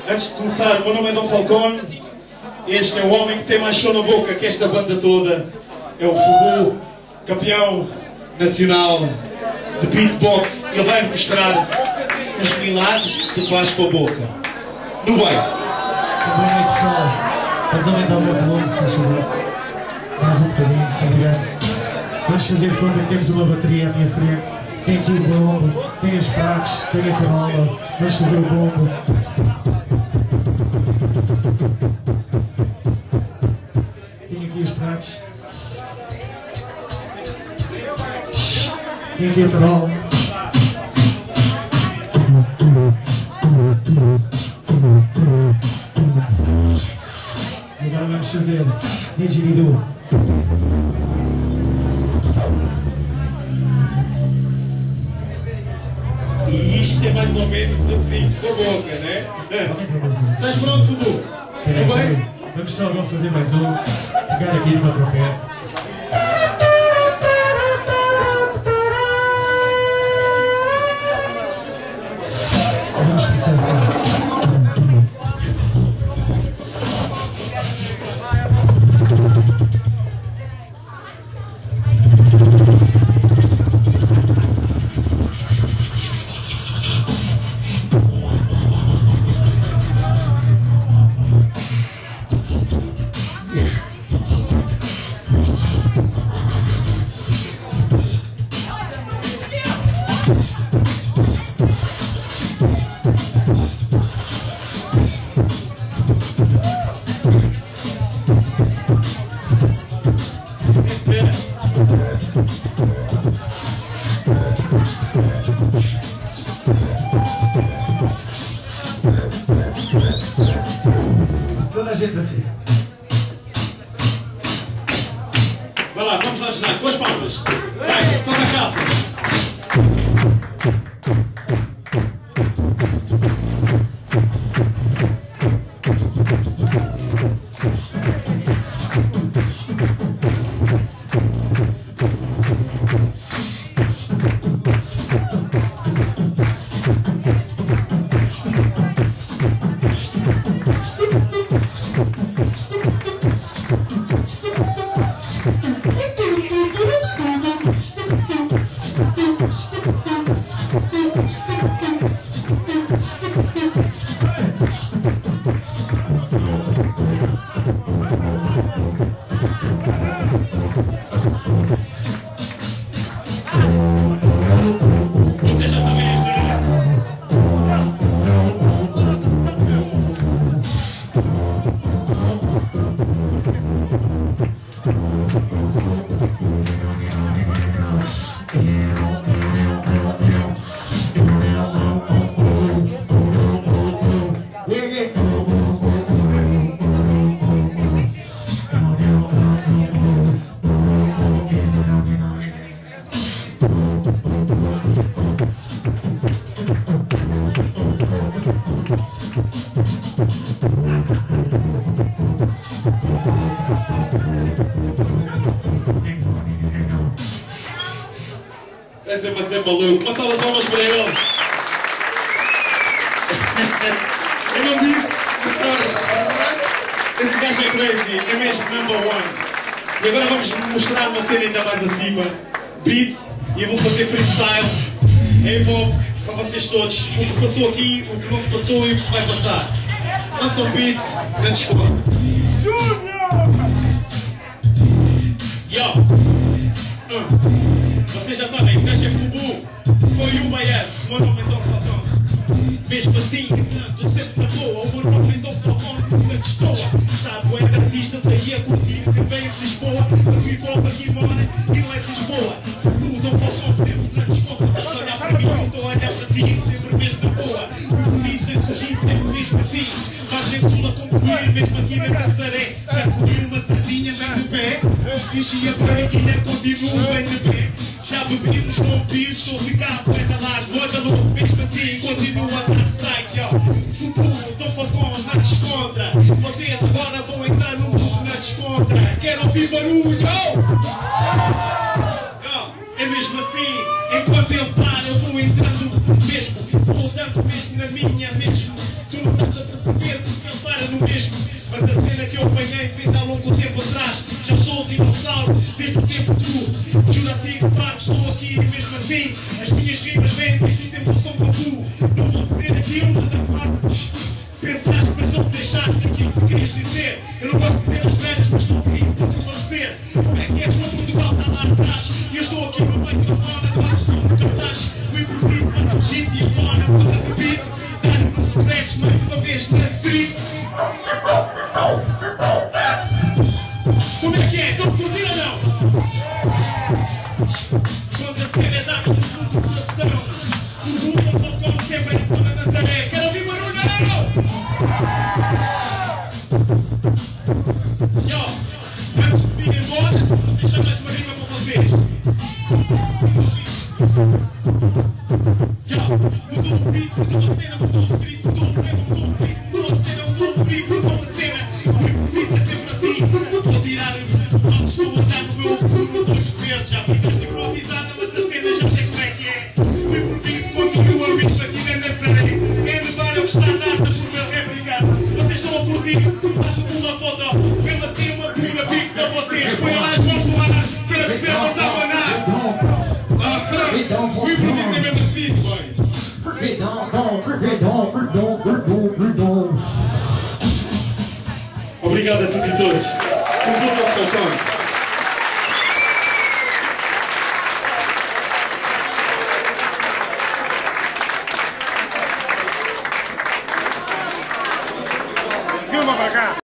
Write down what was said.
Antes de começar, o meu nome é Dom Falcone. Este é o homem que tem mais som na boca que esta banda toda. É o Fubu, campeão nacional de beatbox. Ele vai mostrar os milagres que se faz com a boca. No bem. Boa noite, pessoal. Vamos aumentar o meu volume, se faz favor. Mais um bocadinho, obrigado. Vamos fazer conta que temos uma bateria à minha frente. Tem aqui o bombo, tem os pratos, tem a canola. Vamos fazer o bombo. Tem aqui os pratos. Tem aqui a canola. E agora vamos fazer didgeridoo. E isto é mais ou menos assim, com a boca, né? Estás pronto, Fubu? Tudo bem? Vamos só agora fazer mais um. Pegar aqui numa trompete. Vamos começar assim. Toda a gente assim. Vai lá, vamos lá ajudar, com as palmas. Vai, toda a casa. Esse vai ser maluco. Uma salva de palmas para ele. Eu não disse. Esse gajo é crazy. É mesmo #1. E agora vamos mostrar uma cena ainda mais acima. Beat. E eu vou fazer freestyle. É hip-hop para vocês todos. O que se passou aqui, o que não se passou e o que se vai passar. Lança um beat. Grande escola. Yo! Vocês já sabem, o gajo é Fubu, foi o Baias, o meu nome é Dom Falcone. Mesmo assim, estou sempre na boa, o meu nome é Dom Falcone, nunca destoa. Sabe, o é artistas aí a curtir, que vem de Lisboa, mas o hip-hop aqui mora e não é de Lisboa. Fubu, Dom Falcone, sempre na desconta, estás a olhar para mim, eu estou a olhar para ti, sempre mesmo na boa. O que dizem surgindo sempre mesmo assim, margem sul a concluir, mesmo aqui na Nazaré. Já comi uma sardinha bem de pé, enchi a barriguinha, continuo bem de pé. Já bebi nos vampiros, estou a ficar poeta lá, bota louco, mesmo assim, continua a estar no site, ó. Fubu, Dom Falcone, na descontra. Vocês agora vão entrar no mundo na descontra. Quero ouvir barulho! É mesmo assim, enquanto ele para, eu vou entrando mesmo, vou dando mesmo na minha mesmo. Tu não estás a perceber. do mesmo. Mas a cena que eu apanhei vem há longo tempo atrás. Já sou um dinossauro desde o tempo do Jurassic Park. Estou aqui e mesmo assim as minhas rimas vêm desde o tempo do São Paulo. Não vou dizer aquilo, nada fácil. Pensaste, mas não deixaste aquilo que querias dizer. Eu não gosto de dizer as merdas, mas estou aqui para falecer. Como é que é? Como Portugal está lá atrás. E eu estou aqui no microfone, agora estou no cartaz. O improviso faz o hit e agora a ponta de beat. Dar-me nos scratch mais uma vez nesse beat. Como é que é? Estão a curtir ou não? Quando a cena é dada no fundo do coração. Segunda, como sempre é só na Nazaré. Quero ouvir barulho? Yo, antes de vir embora, deixa mais uma rima para vocês. Yo, mudou o beat, mudou a cena, mudou o street, mudou o rap, mudou o beat, mudou a cena, mudou o beat, mudou a cena. O improviso é sempre assim. Estou a tirar o estou a dar no meu pulo dois verdes. Já ficaste improvisada, mas a cena já sei como é que é. O improviso continua o ritmo aqui na Nazaré. É de bar, eu que está a dar por meu réplica. Vocês estão a curtir, façam uma foto. Mesmo assim uma pura pico para vocês. Ponham lá as mãos no ar para vê-las a abanar. O improviso é mesmo assim, boy. Obrigado a todos e todas.